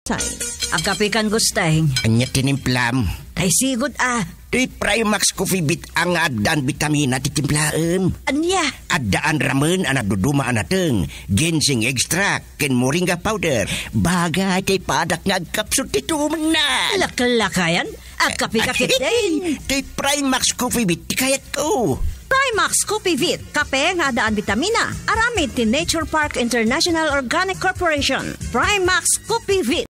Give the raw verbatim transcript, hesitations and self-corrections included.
gustay. Ang kape kan gustay. Anya tinimplam. Ay sigod ah. Di Primax Coffee Bit ang adan vitamina titimplaan. Anya? Adaan ramen anak duduma anateng. Ginseng extract ken moringa powder. Bagay kay padak nga kapsul titumenan. Lakalakayan? Ang kape kakit din. Di Primax Coffee Bit kayat ko. Primax Coffee Vit, kape nga adaan vitamina. Aramid ti Nature Park International Organic Corporation. Primax Coffee Vit.